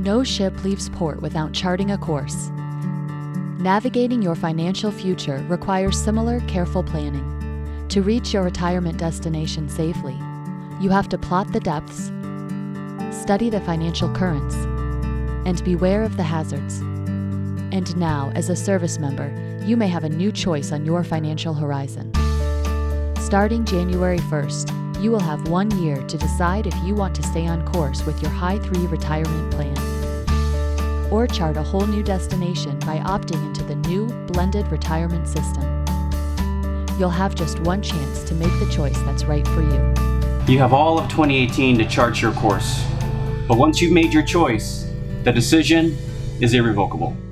No ship leaves port without charting a course. Navigating your financial future requires similar careful planning. To reach your retirement destination safely, you have to plot the depths, study the financial currents, and beware of the hazards. And now, as a service member, you may have a new choice on your financial horizon. Starting January 1st, you will have 1 year to decide if you want to stay on course with your High 3 retirement plan, or chart a whole new destination by opting into the new blended retirement system. You'll have just one chance to make the choice that's right for you. You have all of 2018 to chart your course. But once you've made your choice, the decision is irrevocable.